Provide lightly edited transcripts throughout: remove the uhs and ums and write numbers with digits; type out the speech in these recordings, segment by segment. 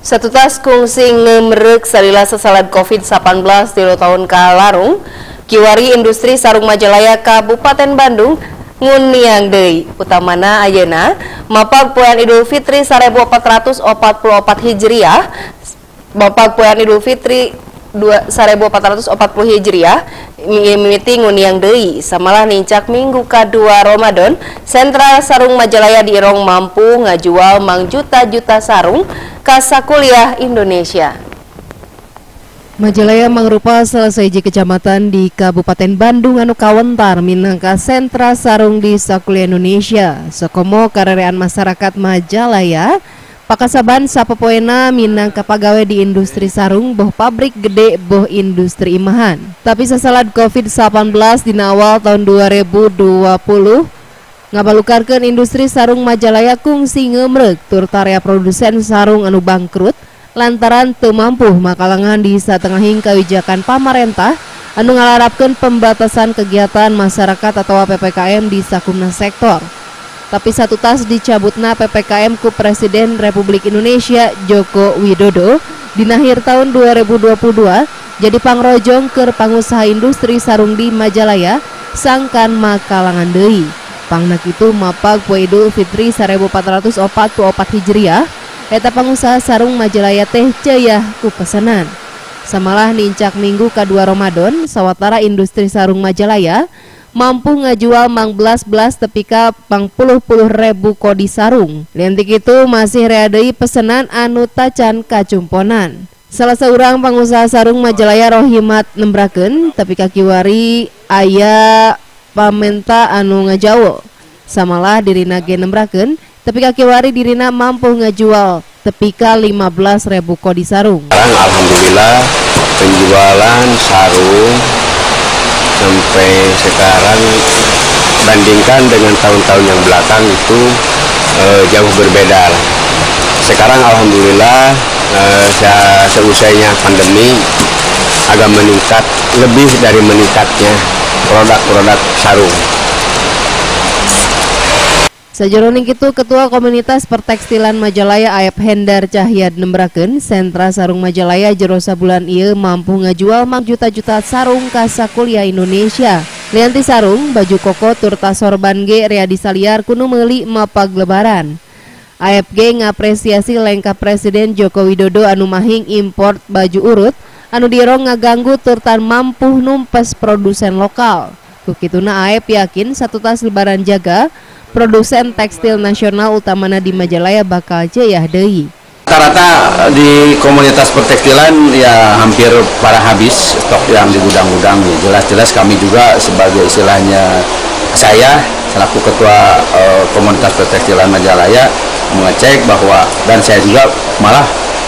Satu tas kungsi ngemerek salila sesalad COVID-19 di tahun kalarung, kiwari industri sarung Majalaya Kabupaten Bandung nguniang deui utamana ayeuna mapag poean Idul Fitri 1444 Hijriah, mapag poean Idul Fitri 1440 Hijriah mimiti nguniang deui samalah nincak minggu kadua Ramadan. Sentral Sarung Majalaya di Irong mampu ngajual mang juta-juta sarung ka sakuliah Indonesia. Majalaya mangrupa salah sahiji kecamatan di Kabupaten Bandung anu kawentar minangka sentra sarung di sakuliah Indonesia. Sakomo karerean masyarakat Majalaya pakasaban sapopoena minangka pagawe di industri sarung boh pabrik gede boh industri imahan. Tapi sasalad COVID-19 dina awal tahun 2020 ngabalukarkeun industri sarung Majalaya kungsi ngeumreuk tur tarea produsen sarung anu bangkrut lantaran teu mampu makalangan di satengahing kawijakan pamarentah anu ngalarapkeun pembatasan kegiatan masyarakat atau PPKM di sakumna sektor. Tapi satu tas dicabutna PPKM ku Presiden Republik Indonesia Joko Widodo dina akhir tahun 2022 jadi pangrojong keur pangusaha industri sarung di Majalaya sangkan makalangan deui. Pangna kitu mapag poe Idul Fitri 1444 Hijriah eta pangusaha sarung Majalaya teh ceuyah ku pesanan. Samalah nincak minggu kadua Ramadan sawatara industri sarung Majalaya mampu ngajual mang belas tepika pang puluh ribu kodi sarung. Liantik itu masih rea deui pesanan anu tacan kacumponan. Salah seorang pengusaha sarung Majalaya Rohimat nembrakeun tepika kiwari aya pamenta anu ngajawo. Samalah dirina ge nembrakeun tepika kiwari dirina mampu ngajual tepika 15.000 kodi sarung. Alhamdulillah penjualan sarung sampai sekarang bandingkan dengan tahun-tahun yang belakang itu jauh berbeda. Sekarang alhamdulillah seusainya pandemi agak meningkat, lebih dari meningkatnya produk-produk sarung. Sajeroning kitu Ketua Komunitas Pertekstilan Majalaya Aep Hendar Cahyad nembrakeun sentra sarung Majalaya jero sabulan ieu mampu ngajual mang juta-juta sarung ka sakuliah Indonesia. Lianti sarung, baju koko tur tas sorban ge rea disaliar kudu meuli mapag lebaran. Aep ge ngapresiasi lengkap Presiden Joko Widodo anu mahing import baju urut anu dirong ngaganggu tur tan mampu numpes produsen lokal. Kukituna Aep yakin satu tas lebaran jaga produsen tekstil nasional utamana di Majalaya bakal ceuyah deui. Rata-rata di komunitas pertekstilan ya hampir pada habis stok yang di gudang-gudang. Jelas-jelas kami juga sebagai istilahnya saya selaku ketua komunitas pertekstilan Majalaya mengecek bahwa dan saya juga malah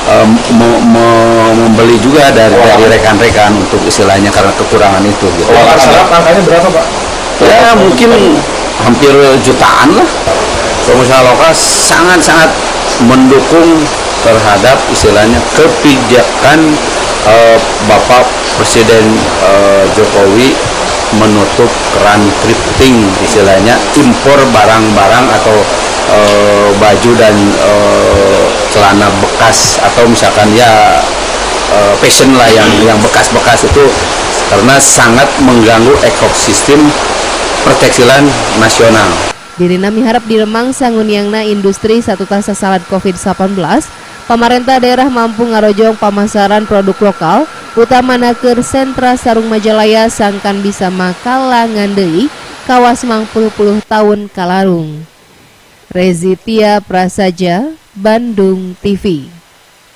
membeli juga dari rekan-rekan untuk istilahnya karena kekurangan itu. Gitu. Angkanya berapa Pak? Ya mungkin hampir jutaan lah. Pengusaha lokal sangat-sangat mendukung terhadap istilahnya kebijakan Bapak Presiden Jokowi menutup keran thrifting istilahnya impor barang-barang atau baju dan celana bekas atau misalkan ya fashion lah yang bekas-bekas itu karena sangat mengganggu ekosistem pertekstilan nasional. Dirina miharap di Remang sanguniangna industri satu tas sasalad COVID-19, pamarentah daerah mampu ngarojong pamasaran produk lokal, utamana keur sentra sarung Majalaya sangkan bisa makalangan deui kawas mang puluh tahun kalarung. Rezitia Prasaja, Bandung TV.